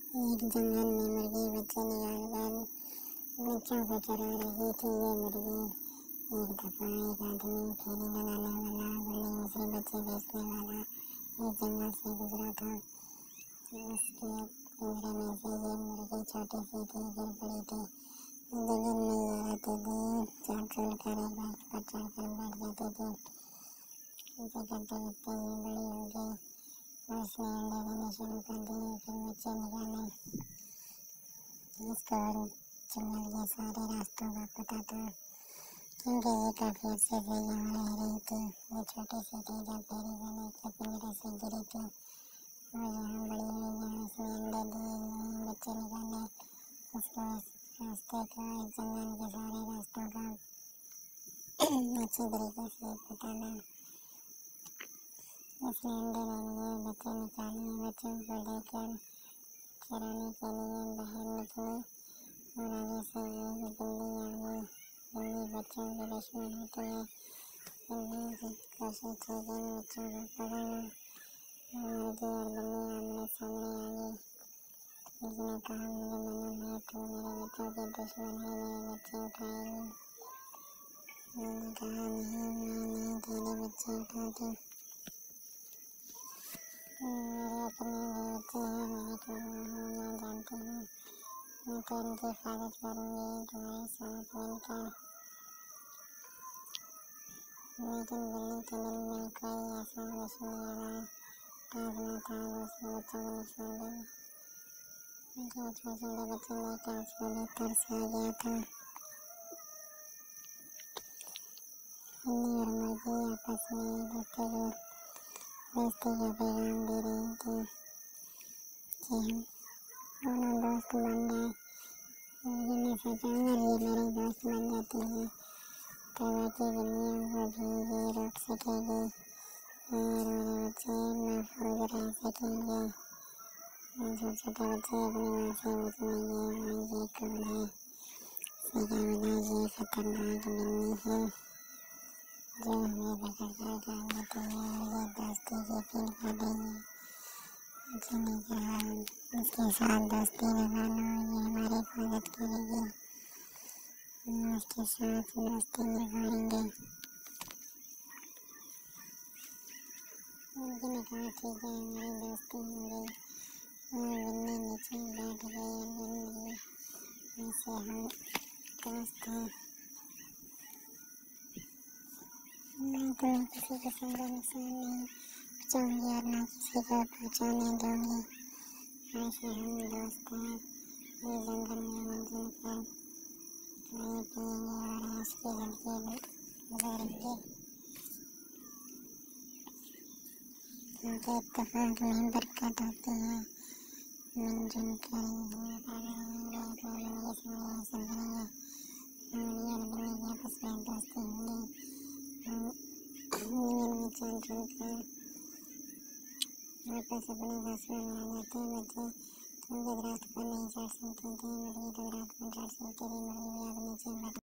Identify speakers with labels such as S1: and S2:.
S1: एक जंगल में मुर्गी बच्चे निकालकर बच्चों को चरा रही थी। ये मुर्गी एक दफा एक आदमी फेरी लगाने वाला बड़ी मछली बच्चे बेचने वाला एक जंगल से गुजरा था। उसके पिंजरे में से ये मुर्गी छोटी सी थी, गिर पड़ी थी। जंगल में ये रहती थी, चाल चल कर एक बाइक पर चढ़कर बैठ जाती थी। ऐसे करते करते ये बड़ी हो गई और उसने अंडे देने शुरू कर दिए, फिर बच्चे निकाले। इसको जंगल के सारे रास्तों का पता था, क्योंकि ये काफी अच्छे से यहाँ रह रही थी। ये छोटी सी थी जब फेरी वाले के पिंजरे से गिरी थी और यहाँ बड़ी हुई, यहाँ इसने अंडे दिए, यहाँ बच्चे निकाले। उसको इस रास्ते का, इस जंगल के सारे रास्तों का अच्छी तरीके से पता था। उसने अंडे ले लिए, बच्चे निकाले, बच्चों को लेकर चराने के लिए बाहर निकली और आगे से एक बिल्ली आ गई। बिल्ली बच्चों की दुश्मन होती है। बिल्ली की कोशिश थी कि बच्चों को पकड़ लो। मुर्गी और बिल्ली आमने सामने आ गई। उसने कहा, मुझे मालूम है तू मेरे बच्चों की दुश्मन है, मेरे बच्चे उठाएगी। मैंने कहा, नहीं, मैं नहीं तेरे बच्चे उठाती। मेरे अपने भी बच्चे हैं, मैं एक माँ हूँ, मैं जानती हूँ। मैं तो उनकी हिफाजत करूँगी तुम्हारे साथ मिलकर। लेकिन बिल्ली के दिल में कोई ऐसा विष नहीं लगा ताज़ था जो उसके बच्चों को नुकसान दे। जो छोटे बच्चे लेकर उसको भी तरस आ गया था। बिल्ली और मुर्गी आपस में एक दूसरे को दोस्ती का पैगाम दे रही थी कि हम दोनों दोस्त बन गए। मुर्गी ने सोचा, अगर ये मेरी दोस्त बन जाती है तो बाकी बिल्लियों को भी ये रोक सकेगी और मेरे बच्चे महफूज रह सकेंगे। जो छोटे बच्चे अपनी माँ से पूछेंगे, माँ ये कौन है? इसने कहा, ये खतरनाक बिल्ली है जो हमें पकड़ कर खा लेती है और ये दोस्ती की अपील कर रही है। बच्चे ने कहा, उसके साथ दोस्ती लगा लो, ये हमारी हिफाजत करेगी, हम उसके साथ दोस्ती निभाएंगे। मुर्गी ने कहा, ठीक है, हमारी दोस्ती होगी। और बिल्ली नीचे बैठ गई और बिल्ली ऐसे हम दोस्त हैं। मैं तुम्हें किसी किस्म का नुकसान नहीं पहुँचाऊँगी और ना किसी को पहुँचाने दूँगी। ऐसे हम दोस्त हैं। ये जंगल में मिलजुल कर खाएं पिएंगे और ऐश की ज़िंदगी गुजारेंगे, क्योंकि इत्तेफाक में बरकत होती है। मिलजुल कर रहेंगे, अपनी ज़िंदगी से हासिल करेंगे। मुर्गी और बिल्ली की आपस में दोस्ती होगी। जंगल में चल चल कर वापस अपने घोंसले में आ जाते हैं बच्चे, क्योंकि दरख्त पर नहीं चढ़ सकते थे। मुर्गी तो दरख्त पर चढ़ सकती थी। मुर्गी भी अब नीचे